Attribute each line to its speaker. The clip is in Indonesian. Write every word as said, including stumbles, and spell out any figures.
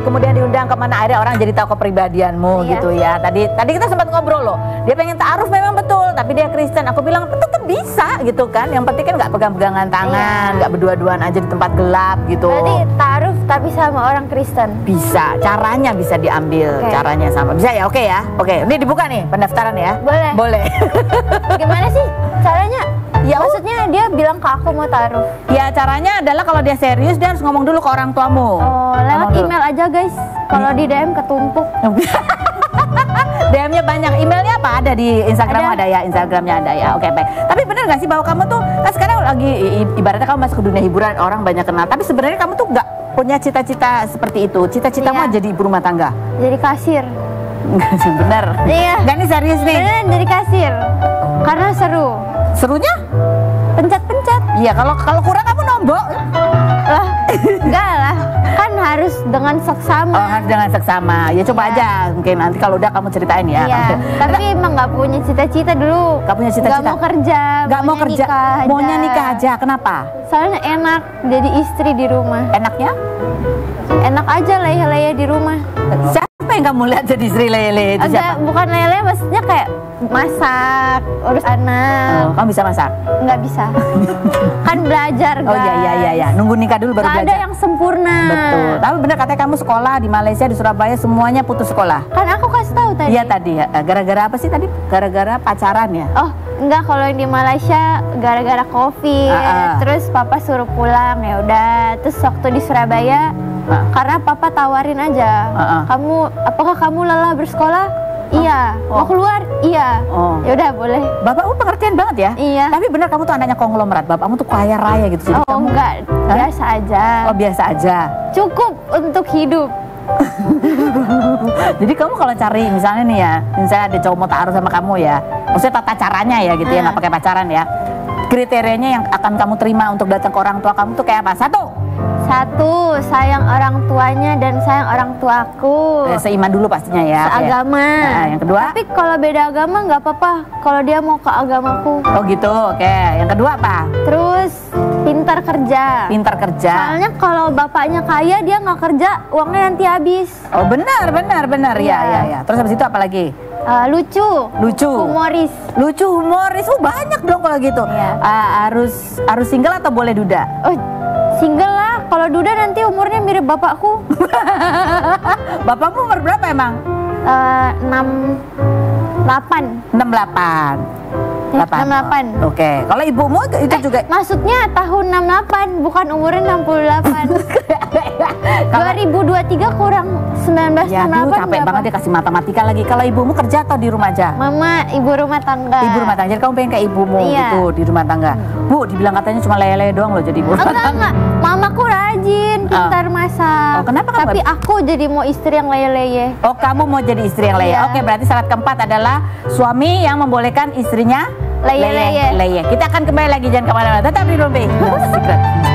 Speaker 1: kemudian diundang kemana, akhirnya orang jadi tahu kepribadianmu
Speaker 2: Iya.
Speaker 1: gitu ya. Tadi tadi kita sempat ngobrol loh, dia pengen ta'aruf memang betul, tapi dia Kristen. Aku bilang tetap bisa gitu kan, yang penting kan nggak pegang-pegangan tangan, nggak
Speaker 2: Iya.
Speaker 1: berdua-duaan aja di tempat gelap gitu.
Speaker 2: Berarti ta'aruf tapi sama orang Kristen.
Speaker 1: Bisa, caranya bisa diambil,
Speaker 2: Oke.
Speaker 1: caranya sama. Bisa ya, oke ya, oke. Ini dibuka nih pendaftaran ya.
Speaker 2: Boleh.
Speaker 1: Boleh.
Speaker 2: Gimana sih caranya?
Speaker 1: Ya,
Speaker 2: maksudnya dia bilang ke aku mau ta'aruf.
Speaker 1: Ya caranya adalah kalau dia serius dia harus ngomong dulu ke orang tuamu.
Speaker 2: Oh,
Speaker 1: Ngomong
Speaker 2: lewat
Speaker 1: dulu.
Speaker 2: email aja guys. Kalau di D M ketumpuk.
Speaker 1: D M-nya banyak, emailnya apa? Ada di Instagram ada.
Speaker 2: Ada.
Speaker 1: ya, Instagramnya ada ya. Oke baik. Tapi bener gak sih bahwa kamu tuh kan sekarang lagi i- ibaratnya kamu masuk ke dunia hiburan, orang banyak kenal. Tapi sebenarnya kamu tuh nggak punya cita-cita seperti itu. Cita-citamu
Speaker 2: Iya.
Speaker 1: jadi ibu rumah tangga.
Speaker 2: Jadi kasir.
Speaker 1: Bener.
Speaker 2: Iya.
Speaker 1: Gak nih serius nih.
Speaker 2: Beneran jadi kasir. Karena seru.
Speaker 1: Serunya?
Speaker 2: Pencet-pencet.
Speaker 1: Iya. Kalau kalau kurang kamu nombok.
Speaker 2: Lah, enggak lah. Kan harus dengan seksama.
Speaker 1: Oh harus dengan seksama. Ya coba
Speaker 2: Iya.
Speaker 1: aja. Mungkin nanti kalau udah kamu ceritain ya.
Speaker 2: Iya. Tapi emang nggak punya cita-cita dulu.
Speaker 1: Gak punya cita-cita.
Speaker 2: Nggak mau kerja.
Speaker 1: Gak mau
Speaker 2: maunya
Speaker 1: kerja.
Speaker 2: nikah aja.
Speaker 1: Maunya nikah aja. Kenapa?
Speaker 2: Soalnya enak jadi istri di rumah.
Speaker 1: Enaknya?
Speaker 2: Enak aja leye-leye di rumah.
Speaker 1: Siapa yang kamu lihat jadi istri lele itu
Speaker 2: Agak
Speaker 1: siapa?
Speaker 2: bukan lele, maksudnya kayak masak, urus anak.
Speaker 1: Oh, kamu bisa masak?
Speaker 2: Nggak bisa. Kan belajar guys.
Speaker 1: Oh iya iya iya ya. Nunggu nikah dulu baru
Speaker 2: Nggak ada
Speaker 1: belajar.
Speaker 2: yang sempurna.
Speaker 1: Betul. Tapi bener katanya kamu sekolah di Malaysia, di Surabaya semuanya putus sekolah.
Speaker 2: Kan aku kasih tahu tadi.
Speaker 1: Iya tadi ya. Gara-gara apa sih tadi? Gara-gara pacaran ya?
Speaker 2: Oh enggak, kalau yang di Malaysia gara-gara covid,
Speaker 1: Ah, ah.
Speaker 2: terus papa suruh pulang, ya udah. Terus waktu di Surabaya
Speaker 1: Ah.
Speaker 2: karena papa tawarin aja,
Speaker 1: Ah, ah.
Speaker 2: kamu apakah kamu lelah bersekolah? Iya.
Speaker 1: Oh.
Speaker 2: Mau keluar? Iya.
Speaker 1: Oh.
Speaker 2: Ya udah boleh.
Speaker 1: Bapakmu pengertian banget ya?
Speaker 2: Iya.
Speaker 1: Tapi bener kamu tuh anaknya konglomerat. Bapakmu tuh kaya raya gitu. Jadi
Speaker 2: Oh
Speaker 1: kamu
Speaker 2: enggak,
Speaker 1: Hah?
Speaker 2: biasa aja.
Speaker 1: Oh biasa aja.
Speaker 2: Cukup untuk hidup.
Speaker 1: Jadi kamu kalau cari misalnya nih ya, misalnya ada cowok mau ta'aruf sama kamu ya, maksudnya tata caranya ya gitu ya,
Speaker 2: Hmm.
Speaker 1: nggak pakai pacaran ya. Kriterianya yang akan kamu terima untuk datang ke orang tua kamu tuh kayak apa? Satu,
Speaker 2: Satu, sayang orang tuanya dan sayang orang tuaku.
Speaker 1: eh, seiman dulu pastinya ya.
Speaker 2: Seagama.
Speaker 1: Nah, yang kedua?
Speaker 2: Tapi kalau beda agama nggak apa-apa. Kalau dia mau ke agamaku.
Speaker 1: Oh gitu, oke. Yang kedua apa?
Speaker 2: Terus pintar kerja.
Speaker 1: Pintar kerja.
Speaker 2: Soalnya kalau bapaknya kaya dia nggak kerja, uangnya nanti habis.
Speaker 1: Oh benar, benar, benar. Ya,
Speaker 2: Iya.
Speaker 1: ya, ya. Terus habis itu apa lagi?
Speaker 2: Uh, lucu.
Speaker 1: Lucu.
Speaker 2: Humoris.
Speaker 1: Lucu, humoris. Oh banyak dong kalau gitu.
Speaker 2: Iya.
Speaker 1: Ah, harus harus single atau boleh duda?
Speaker 2: Oh, single lah. Kalau duda nanti umurnya mirip bapakku.
Speaker 1: Bapakmu umur berapa emang?
Speaker 2: Uh, enam delapan.
Speaker 1: enam puluh delapan.
Speaker 2: Ya, enam puluh delapan.
Speaker 1: Oke. Kalau ibumu itu
Speaker 2: Eh,
Speaker 1: juga
Speaker 2: maksudnya tahun enam puluh delapan, bukan umurnya enam puluh delapan. dua ribu dua puluh tiga kurang sembilan belas
Speaker 1: ya,
Speaker 2: enam puluh
Speaker 1: aduh,
Speaker 2: delapan
Speaker 1: capek
Speaker 2: berapa?
Speaker 1: banget ya kasih matematika lagi. Kalau ibumu kerja atau di rumah aja?
Speaker 2: Mama ibu rumah tangga.
Speaker 1: Ibu rumah tangga. Jadi kamu pengen kayak ibumu
Speaker 2: Iya.
Speaker 1: gitu di rumah tangga. Bu, dibilang katanya cuma lele doang loh jadi ibu rumah
Speaker 2: Enggak, enggak. Mamaku rajin, pintar masak.
Speaker 1: Oh, kenapa kamu
Speaker 2: Tapi
Speaker 1: nggak-
Speaker 2: aku jadi mau istri yang leye-leye.
Speaker 1: Oh, kamu mau jadi istri yang leye.
Speaker 2: Iya.
Speaker 1: Oke, berarti syarat keempat adalah suami yang membolehkan istrinya
Speaker 2: Leye-leye.
Speaker 1: leye. Kita akan kembali lagi, jangan kemana-mana. Tetap di Rumpi. No Secret.